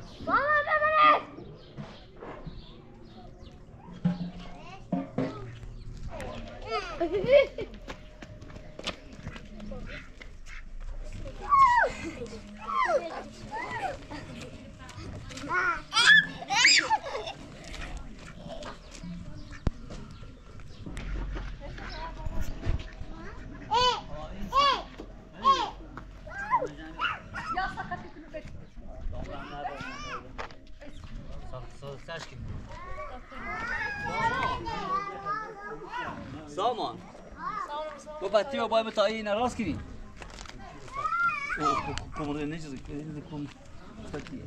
سامان با بطی با باید تا این راست کنی کمرده نجزی کم بطیه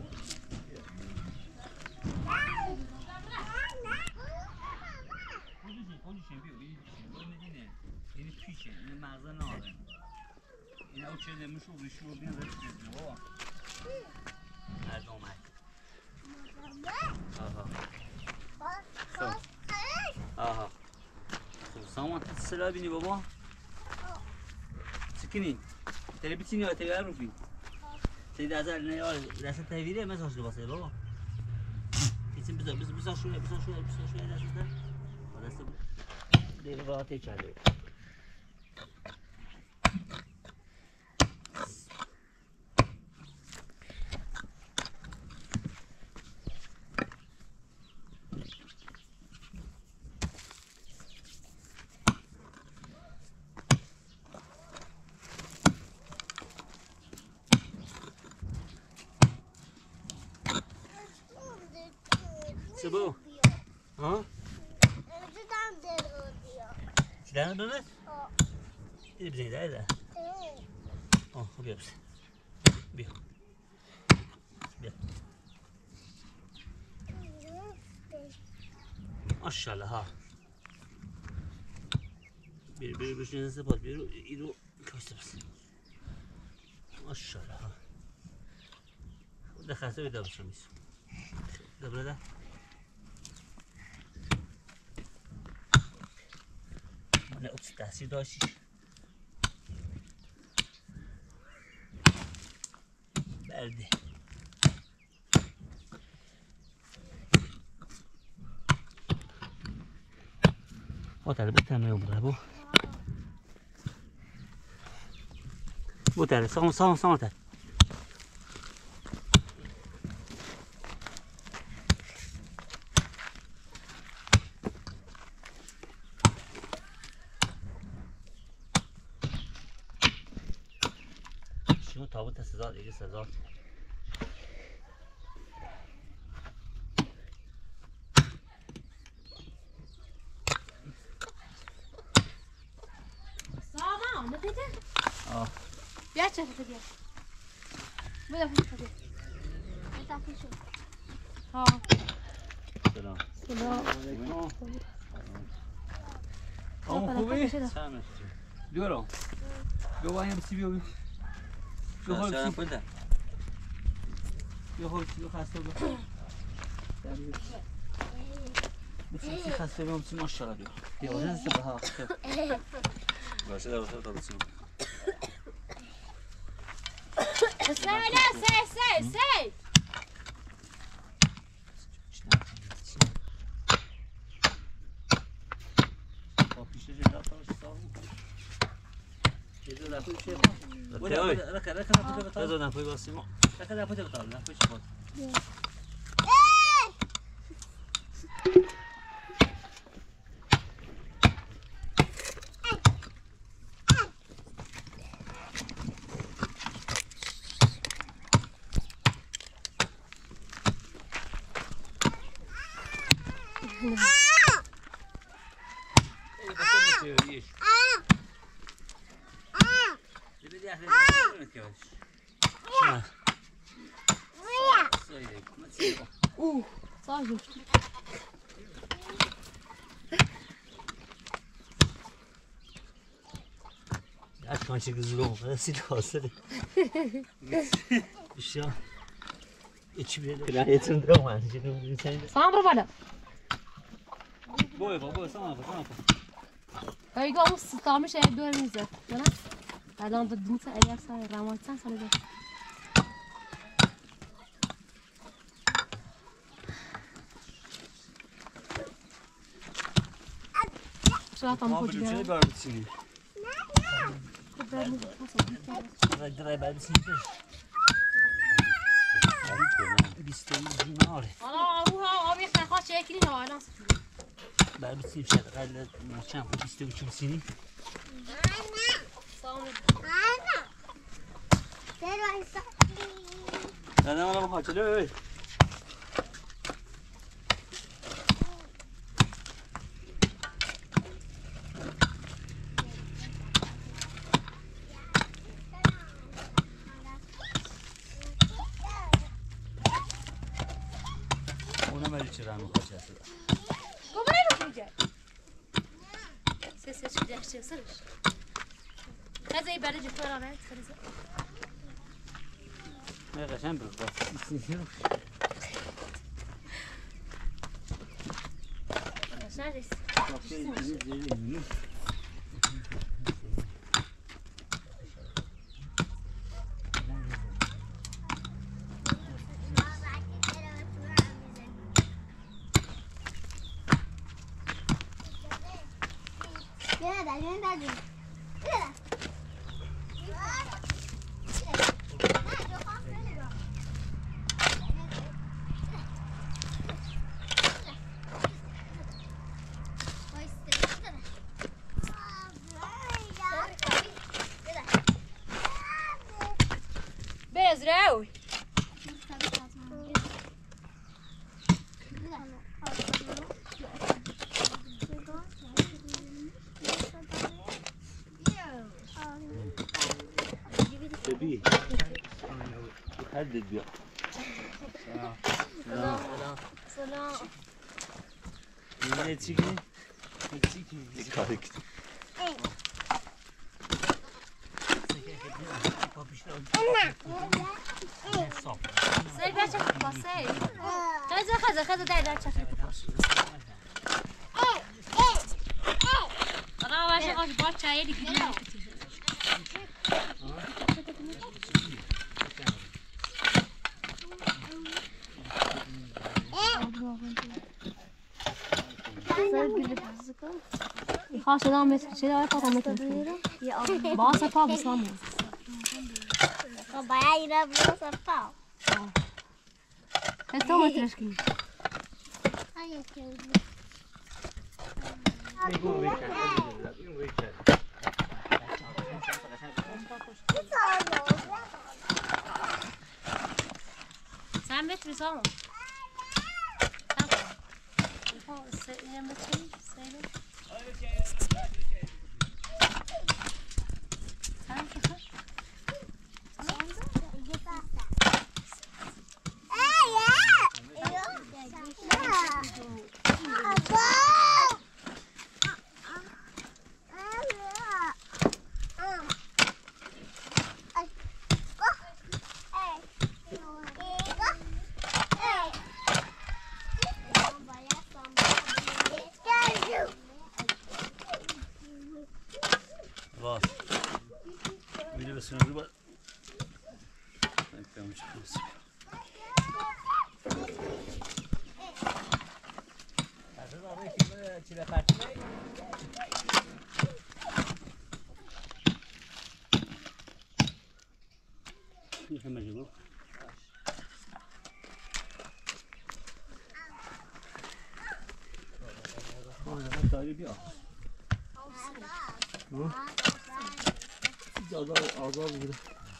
خودشون بیو این پیشه این مغزه ناره این او چه نمیشو بشو بین رفت بابا هر دومک آها سامان سلا بینی بابا سکنی تری بچینی یا تری رو فی تری دازار نیار دست تهویره مثلا شو بسه بابا کسی بسا شوی دست دیگه راحتی چاله سبو ها چیدن دونه این بزنید ده خب بیا بیا ماشاءالله ها بیر بشین سپاس بیرو ایرو کاسته بس ماشاءالله ها ده خسته بیده بشم میسو دبره ده من اوت تاثیر داشتی برده خاطر بتمه عمره بو تره سام تره تابوت سزار دیگه سزار سامان بده بیا چه بده بده بده ها سلام سلام خوبی؟ سلام بیارم بیا با هم سی بیا بیا حال سی بیا حال سی خسته بیا بسی خسته بیام سی ماشاءالله بیا بیا واسه سی بها باشه در واسه تا سی سي صاحب Açma çekizlom, nasıl olsun? İşte içimde kıyafetim de var. Sandro bana. Boy, sana. Haydi o sıtamış ev dönümüze. Bana. Adam da dinse eğer sen ramatsan sana da. tam ما chodzi. بلوچه بار بتسینی درای بعد بتسینی بیستی دیناره حالا آبی خواهد شکلی نه الان بعد بتسینی شد قل چند بیستی و چون بتسینی نه ولا بخاطر له اونم ولی چرا میخواد هست گم نمیشه سه چی داشته سرش خزی برای جفرا نه خزی نه قشنگ برو نریس Bezreu. ببین حدد بیا سلام یه چیکی سای بچه پاسه خزه در چه آقا باشه آج با چای دیگه خواهش دام مثل چه داره پاتا مثل با سپا بسامو باید اینا برو سپا تو مترش کنی sen metre sağ Var. Biri ve sınırı var. Beklemiş çıkıyoruz. Hazır oraya şimdi çile kaçmayı. Yıkamacı bu. Orada da bir Azal gibi.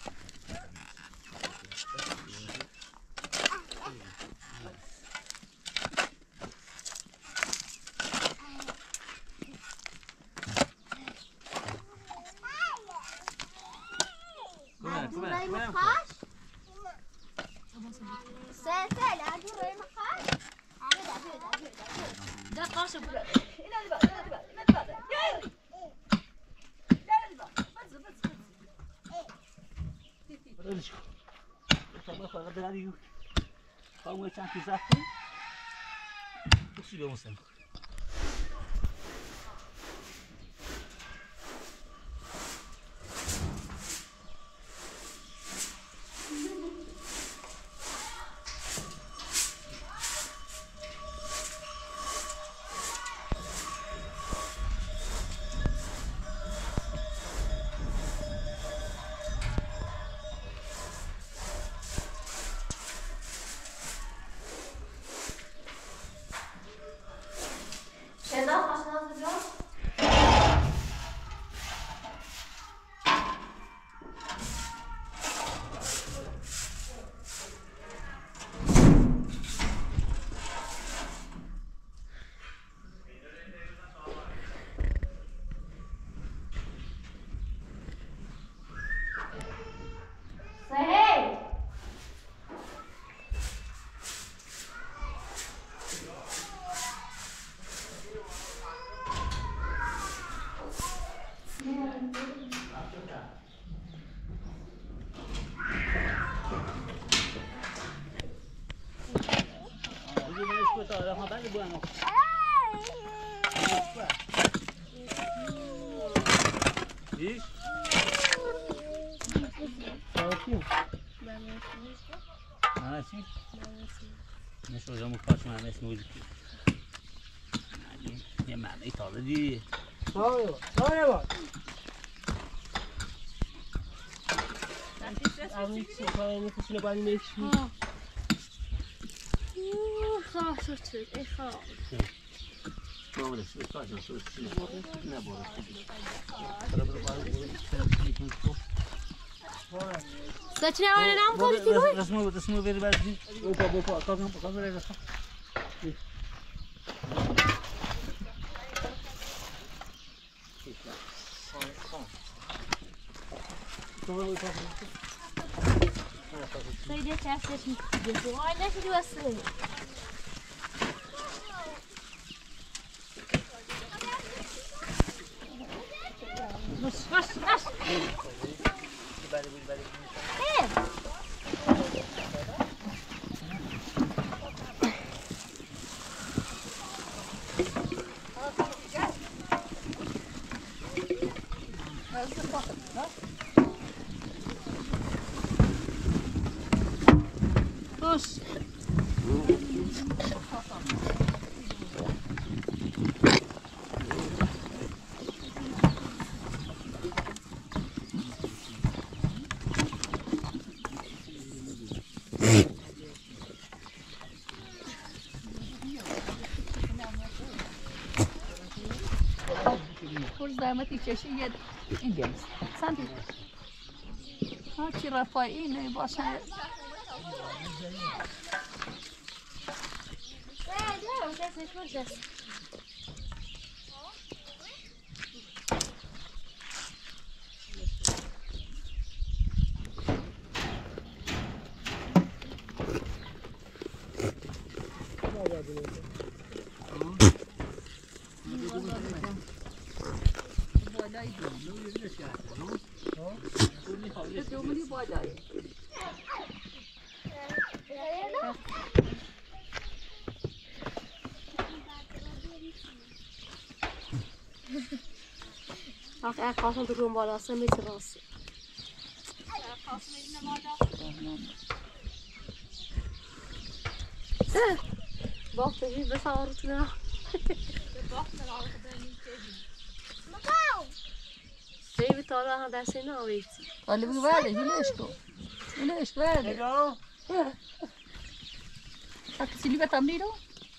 ده قاشة Öyle sabah kadar da yok. Kalmaya çantayı zaten. Tutuyor musun? Hadi bu ana. İyi. Sakin. Nasıl? Ne soracağım bu karşıma resmi gözüküyor. Hadi yemeği tadı değil. Sağ bak. Abi sen nefesine ben ne içeyim? Ga zo terug. Ik ga. Doğru, şu karşıma şu ne bu? Zet je nou een naam kan die doen? Resmi ver versin. Bopa kalkın ver. Zou je dit even eens niet doen? Ay, ne diyorsun? Vas. Sus. خرج دامتي تشيد انجلس سنتي هاتي رفايين باشا Ach, ga van de room ballen, ze met ras. Wacht, ik ben al goed nou. Zeven talen aan daar zijn nou weet. قال لي بالي ليش بالي اكسي لي بتعملينه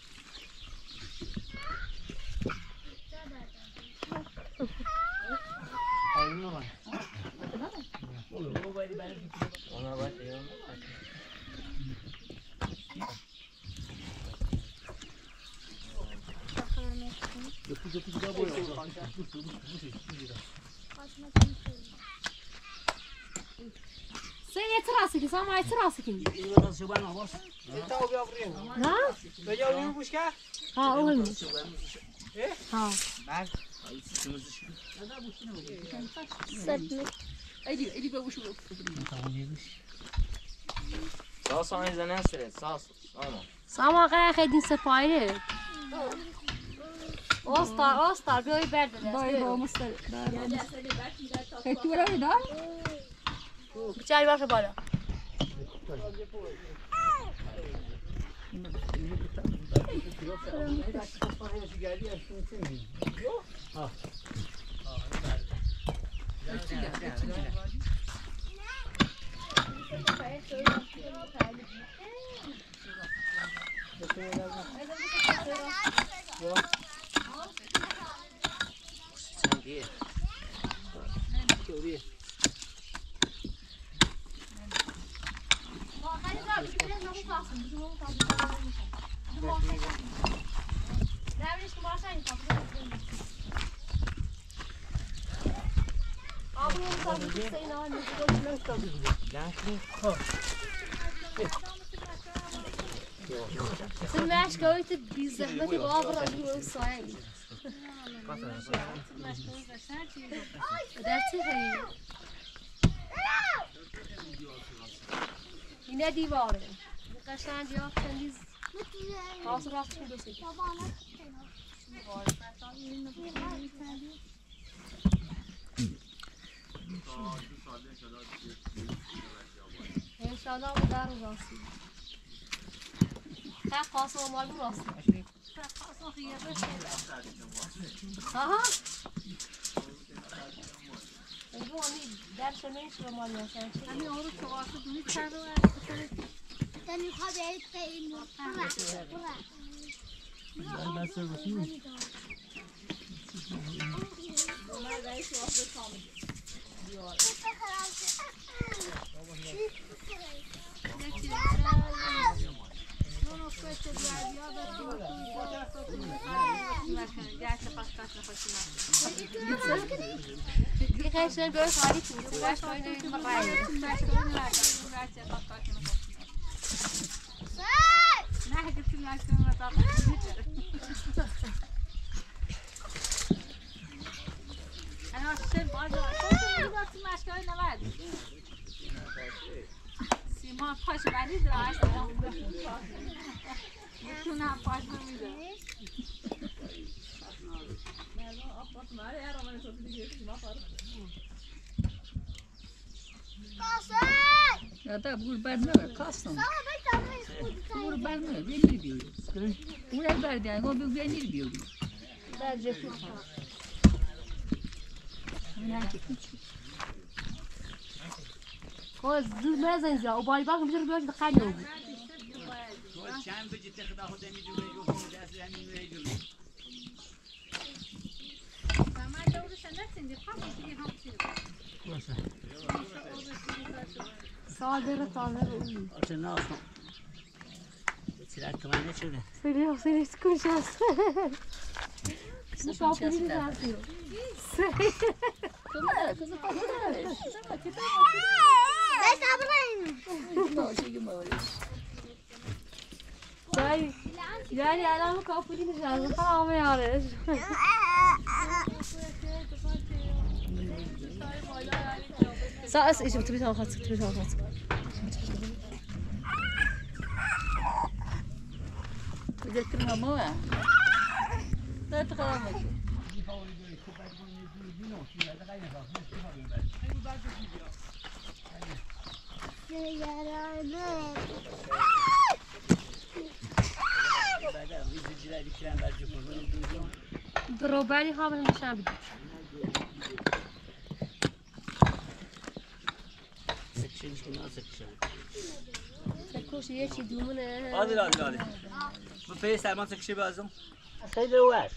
Sen yeter ki, sen yeter ki. Tá o Gabriel. Ha? Veja o livro buscar. Ha, olmuş. Ha. ايدي بوشو Sağ saniye ne sürede? Sağ ama. Sama kaya kedin sepayre. Ostar, böyle berdeler. باي بو مستر كنت ولا ده Bıçağı başa bana. Sen değil. Sen meşk oytu biz zahmeti babra bu sayı. Dersi hayır. Yine divarı. Bu kaşan cevap kendiz راست راست شو دوستی انشالله به در راستی خیلی قاسم مال راستی ها روانی درس نمیشه مال نشن همین آورو تو واسه دونی چند رو تاني خذ عيد فين Die geeft zijn burger maar niet toe. Die was gewoon in de rijden. نه که تو نکنم و تا انا شن باز تو مشکل نبود سیما پاش ولی دراش تو نه پاش نمیده Ya da burada kalsın. Burada ne? Belli diyor. Buraya verdi yani o bir belli diyor. Bence çok. خلاص زود ما زنزا وباي باك بجرب بيوش دخلني وبي چند بجی تخدا خود میدونه جو خود دست همین میجونه ما دورش نرسیدی خواهی دیگه هم صادر طالع وبي آتنا چرا کمان نشده سريع سريع سكوشاس مش عارفين نعرفه بس ابراهيم جاي جاي على مكافولين جاي حرام يا ريش ساس ايش بتبي تاخذ تبي تاخذ تذكرها موه لا تخافش بروبالي خابر نشان بدي سكشنش كنا سكشن سكوش يشي دومنا هذا لا بفي سلمان سكشي بازم خیلی واش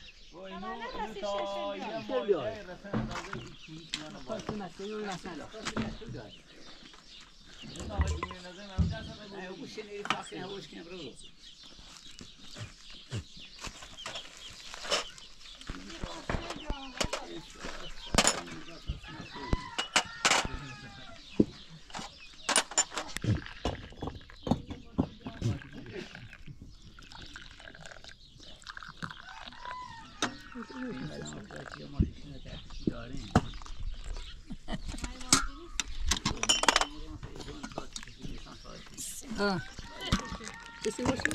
کسی باشه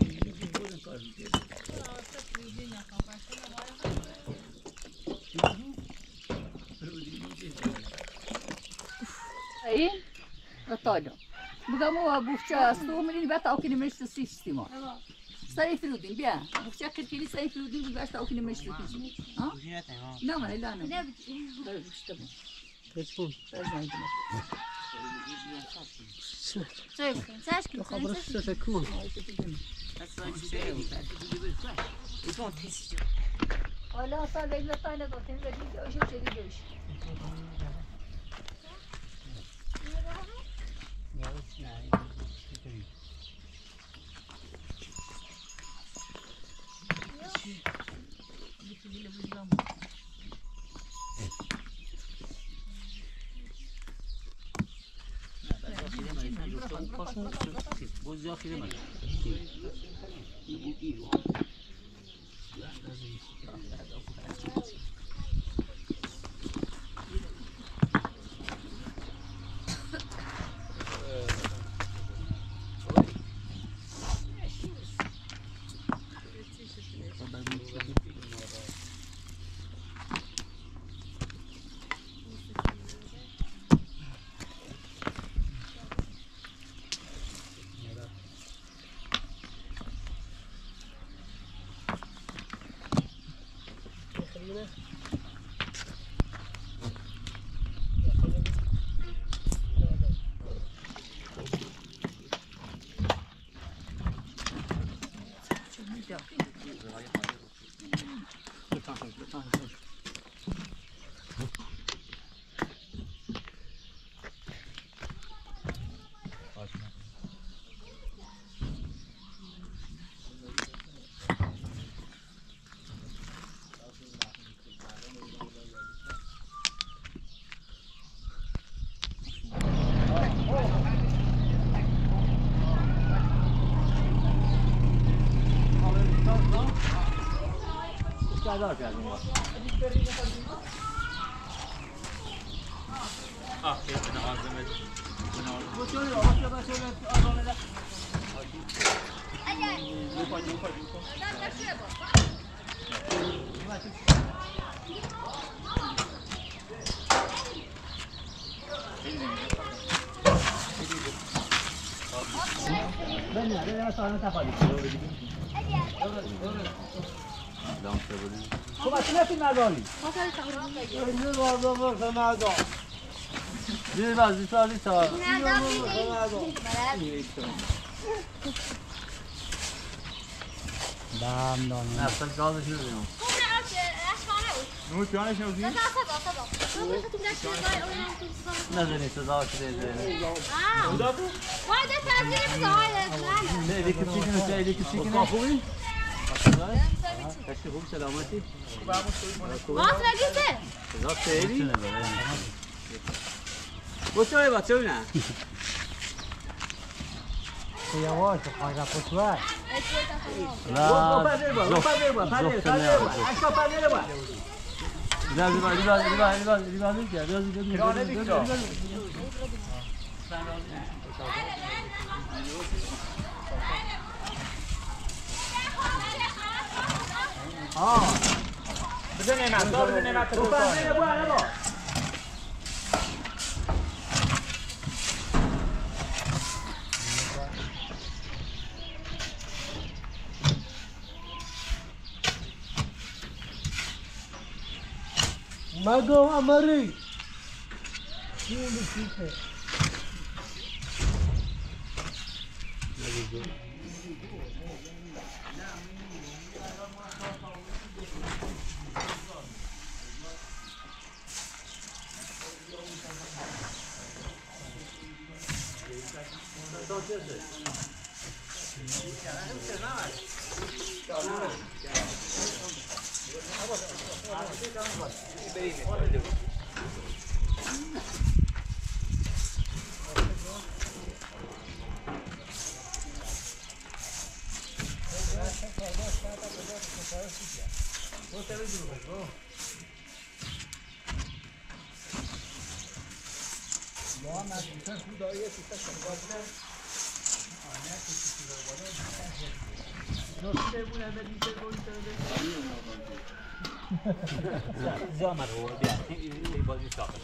این اطالع بگم او بوفچه است و منی بعد تاکید میشه سیستما سعی فرودین بیا بوفچه کردی سعی فرودین بعد تاکید میشه ها نه من لا نه تلفون خبرش تكون حالا سال دیگه تاینه دادیم بدید که اوشی چه دیگه اوشی بوزیا خیلی من نزنی صدا شده وای ده تنظیم زایه نه دیگه چیزی نه دیگه چیزی نه خوبی کسی خوب سلامتی واسه نگیسه صدا خیلی بچه‌ای بچه نه یواش خواهی پشوار مگو امری زامر هو بیا بازی ساخته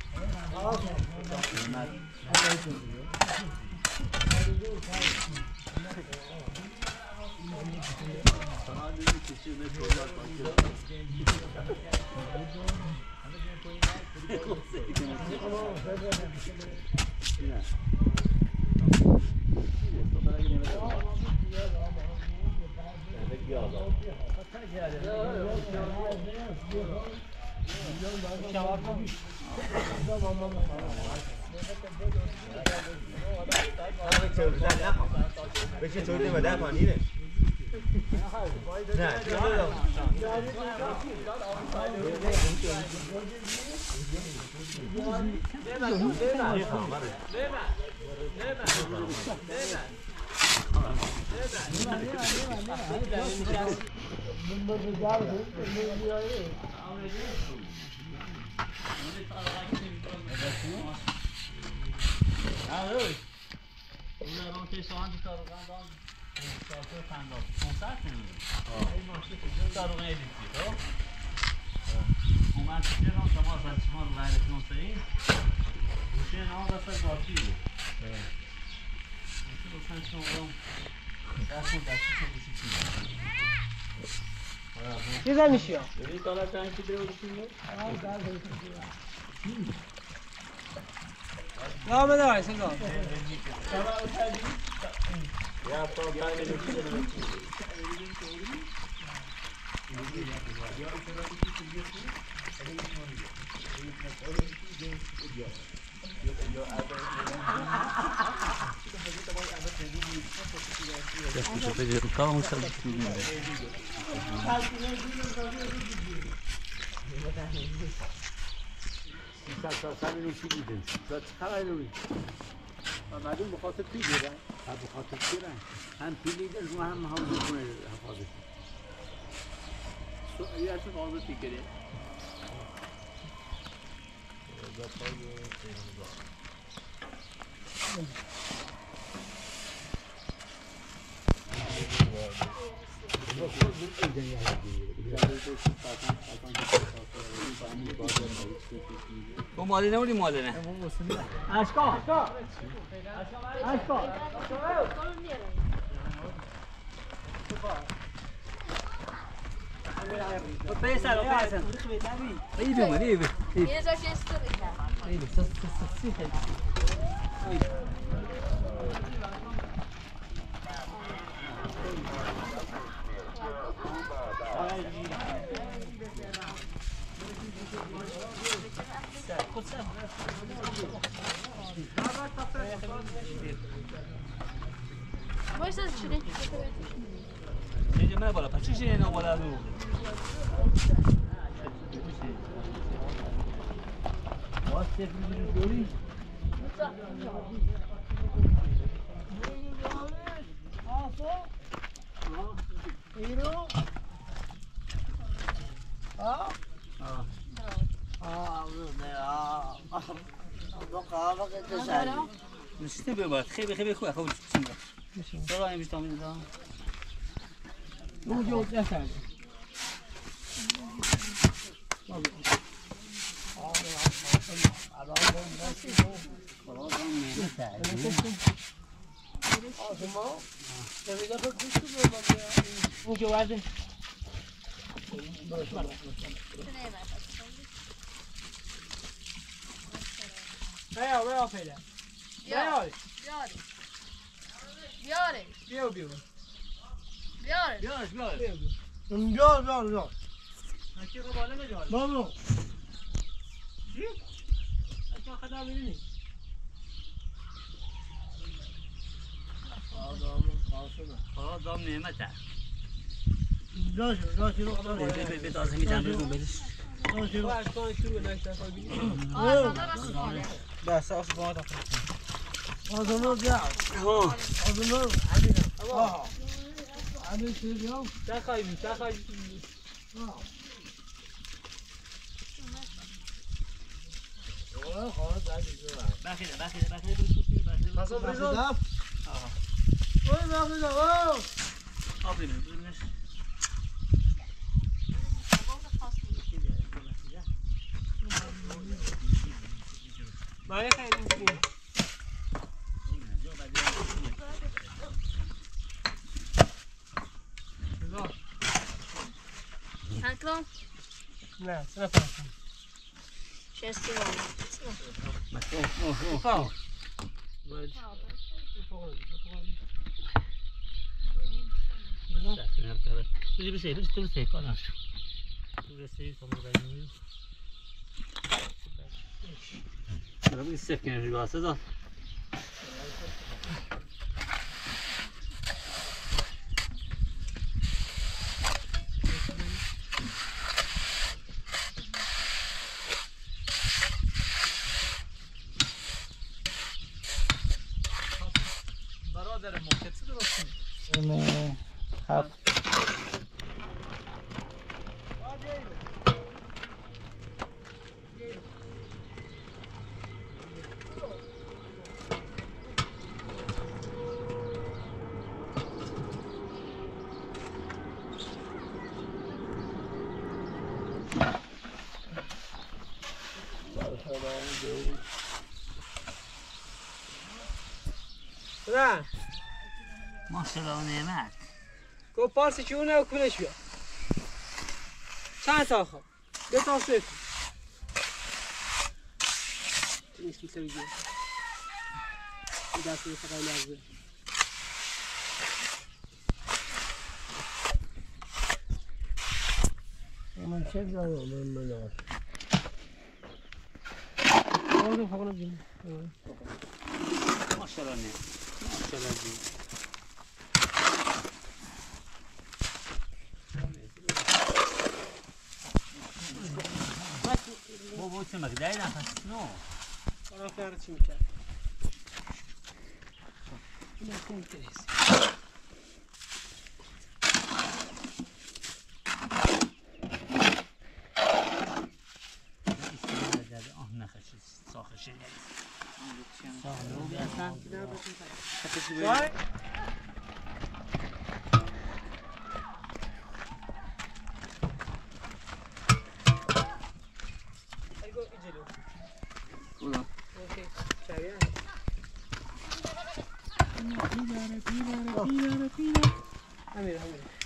بشه چوری بده پانی نه نه چی زنیشی ها؟ نه آمده های سنگاه بعدين بخاطر تيجي بخاطر كده هم پیلیدن و هم حوض کنه حفاظت یه چه حفاظتی کرده Bu mahalle ne oluyor mahalle ne? اشکا Pesa. İyi bir mi? İyi bir. یه جاش استوری کرد. İyi bir. وایسا چونه Önce merhaba. Kaçın şeyine ne kadar oldu? Bas tepkimizi göreyim. نشته بباد خیلی خوبه خوب چیزی دارم این بیشتر دارم موجود نشد بیا پیدا بیاره بیا بیا بیاره بیارش بیا نکی رو بالا بجار بابا چی؟ اصلا خدا بینی آدم نعمته به تازه میتونم بگم بلش بس آس با ما Hanklon? نه چرا فرستم Šesti برادر موقع چه درست نه هفت نه ماشاءالله نعمت گفت پارسی چونه و کولش بیا چند تا خواه دو تا سوی کن نیست میشه بگیر این دست رو فقط لحظه چه زمان من نار آره فقط ببین ماشاءالله نه ماشاءالله دی بابا چه مقداری نفس نو آره فرد چی میکرد این اصلا میترسی ساخشه ساخشه اصلا وای Go جلو اونا اوکی شبیه همین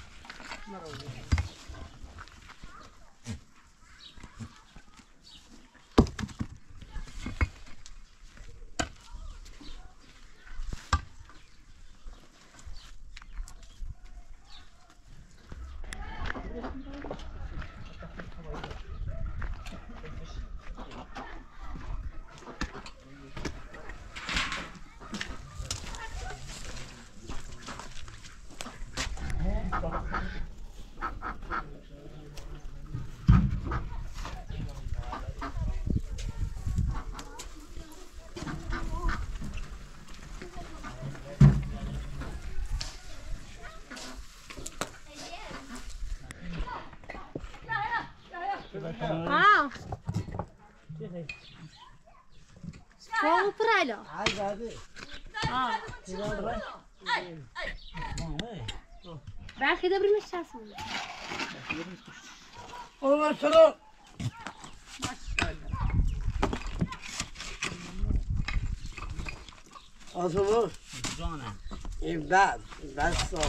Ah. Vamos por aí, ó. Ai, vai. برخی دبری میشتم. Olma şunu. Asımı جانم imdat. İmdat sağ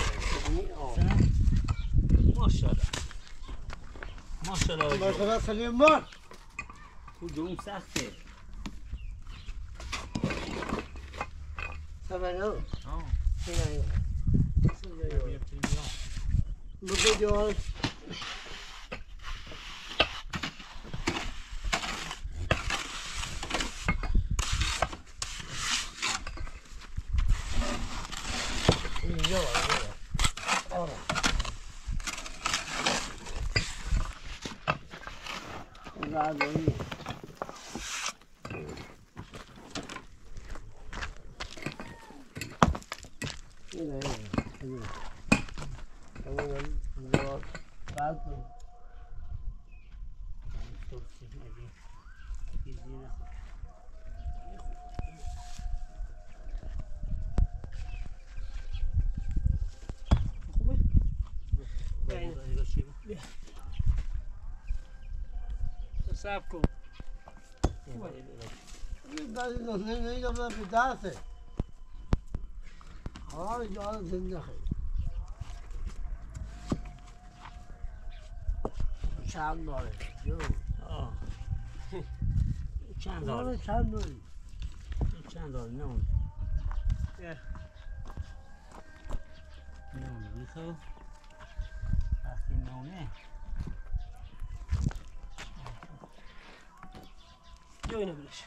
ماشاءالله ماشاءالله Başına selim var. کدوم سخته Sabahın. آه Sinayım. Bu gidiyor. Rahat olun. صبر کن بعضی نسخه نمیدونم به دسته حالا جان زنده خیلی چند داره جو آه چند داره داره چند داره چند داره نه اون نه اون بیخو وقتی نونه جو اینو بلش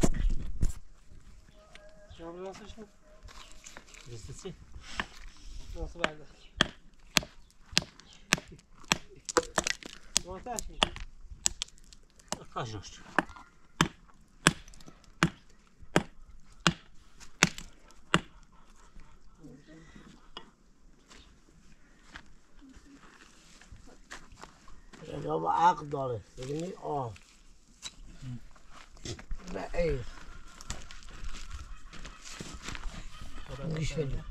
Desse nasıl verdi? Montaj mı? Kaç yaşlı? جواب عقد داره ببینی نه ای گوش بدید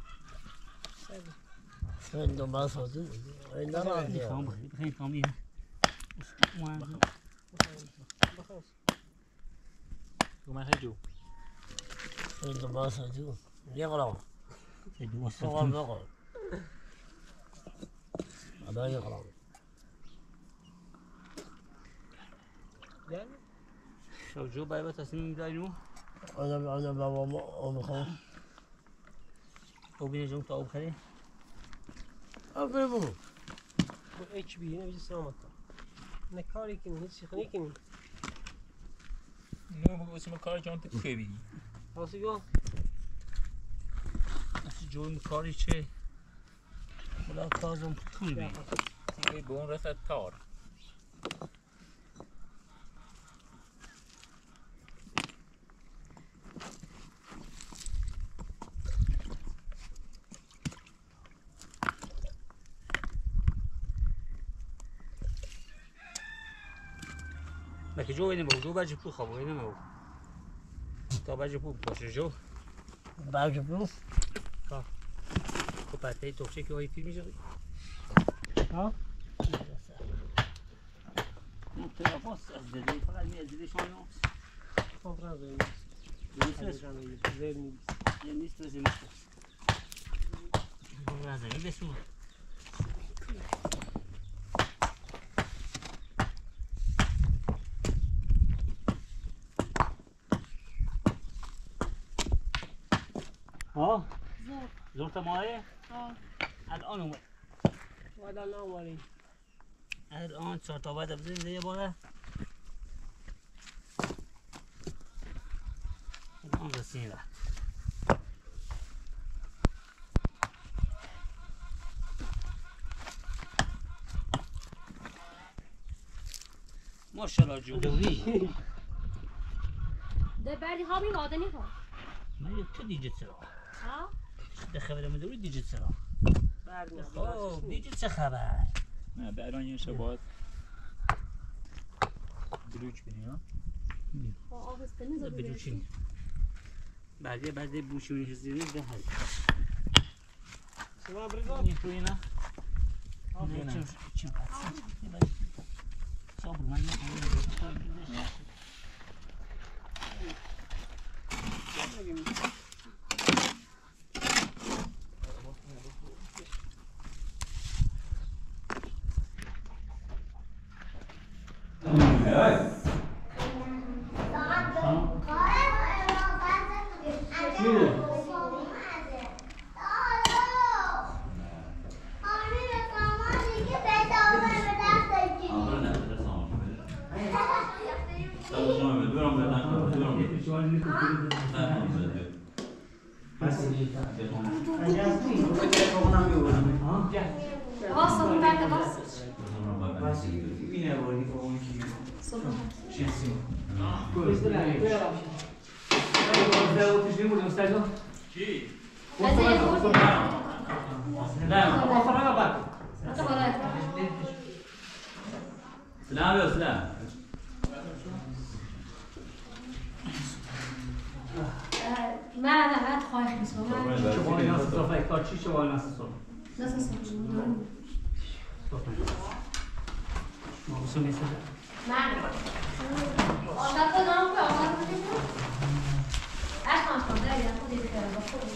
این دنبال سازی این داره بخیر کامی این دنبال سازی یقرا دو سوال بقول هذا يقرا Yani شو باید تصمیم داریم انا بابا میخوام او بینجون تا آب خری بگو bu ek bir yine bizi sınamadı. Ne kar ekin, hiç sıkın ekin. نه بگو اسم کار جان تو که بینی Nasıl yol? جون کاری چه بلا کازم طول بی تیگه به اون رسد تار لکه جو اینه موضوع بچه پول خواب اینه مو تا بچه پول باشه جو بعد بگو تو پته توشه که های فیلمی جایی ها؟ اون تلفاس از دیده فقط می از دیده شما Kontrol verin. نیست Verin. نیست بزنی نیست بزنی بسون ها زور تماره الان اومد Valla ne var? الان 4 تا بعد بزنیم یه باره الان رسیدیم ماشاءالله جوری ده بعدی ها می ماده نیست من تو دیجیت سرا ها ده خبر من دوری دیجیت سرا Vermiyor. خب دیجیت چه خبر نه به الان یه شباید بلوچ بینی ها با آب استنی زود بلوچی بعدی بوشونی هزینه ده هست Sınav bırgı. این تو اینا نه چیم صبر من واسه اون بعد واسه سلام يا سلام ما هات خواهی میسوم شما ناس صفای کار چی شما ناس صفای ناس ما بسو میسه من آشاد تو دارم که آشاد تو دیدم اصلا خونده یا خودی بکرم با خودی